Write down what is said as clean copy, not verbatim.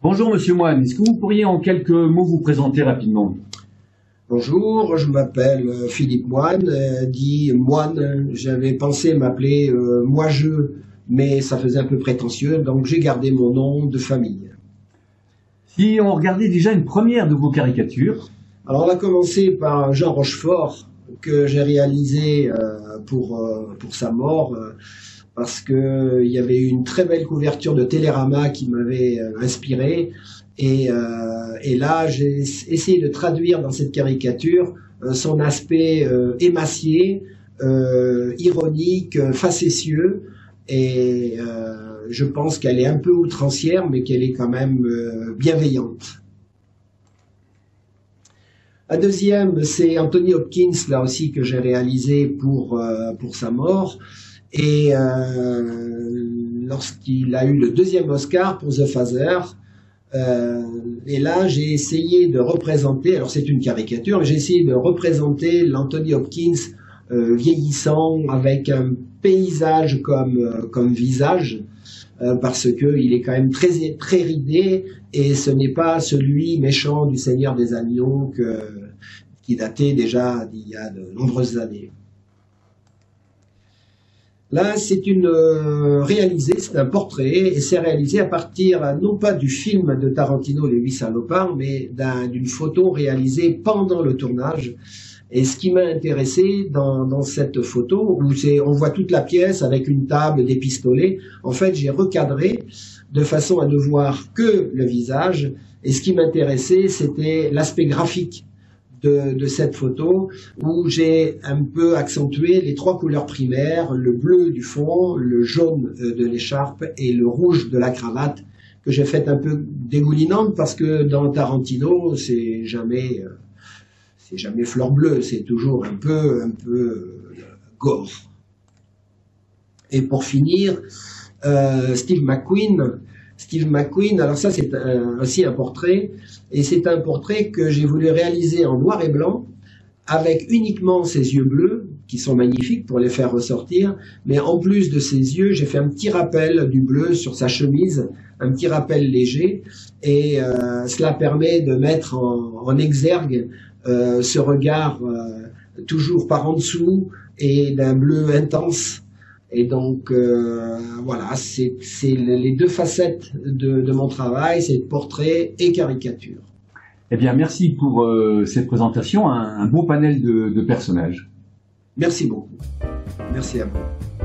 Bonjour Monsieur Moine, est-ce que vous pourriez en quelques mots vous présenter rapidement? Bonjour, je m'appelle Philippe Moine, dit Moine. J'avais pensé m'appeler Moi-je, mais ça faisait un peu prétentieux, donc j'ai gardé mon nom de famille. Si on regardait déjà une première de vos caricatures. Alors on a commencé par Jean Rochefort, que j'ai réalisé pour sa mort, parce qu'il y avait eu une très belle couverture de Télérama qui m'avait inspiré. Et là, j'ai essayé de traduire dans cette caricature son aspect émacié, ironique, facétieux. Et je pense qu'elle est un peu outrancière, mais qu'elle est quand même bienveillante. La deuxième, c'est Anthony Hopkins, là aussi, que j'ai réalisé pour sa mort. Et lorsqu'il a eu le deuxième Oscar pour The Father, et là, j'ai essayé de représenter, alors c'est une caricature, mais j'ai essayé de représenter l'Anthony Hopkins vieillissant avec un paysage comme visage, parce qu'il est quand même très ridé, et ce n'est pas celui méchant du Seigneur des Agneaux qui datait déjà d'il y a de nombreuses années. Là, c'est c'est un portrait, et c'est réalisé à partir, non pas du film de Tarantino, Les Huit Salopards, mais d'une photo réalisée pendant le tournage. Et ce qui m'a intéressé dans cette photo, où on voit toute la pièce avec une table, des pistolets, en fait, j'ai recadré de façon à ne voir que le visage, et ce qui m'intéressait, c'était l'aspect graphique de cette photo, où j'ai un peu accentué les trois couleurs primaires, le bleu du fond, le jaune de l'écharpe et le rouge de la cravate, que j'ai fait un peu dégoulinante, parce que dans Tarantino, c'est jamais fleur bleue, c'est toujours un peu gore. Et pour finir, Steve McQueen, alors ça c'est aussi un portrait, et c'est un portrait que j'ai voulu réaliser en noir et blanc, avec uniquement ses yeux bleus, qui sont magnifiques pour les faire ressortir, mais en plus de ses yeux, j'ai fait un petit rappel du bleu sur sa chemise, un petit rappel léger, et cela permet de mettre en exergue ce regard toujours par en dessous, et d'un bleu intense. Et donc, voilà, c'est les deux facettes de mon travail, c'est portrait et caricature. Eh bien, merci pour cette présentation, un beau panel de personnages. Merci beaucoup. Merci à vous.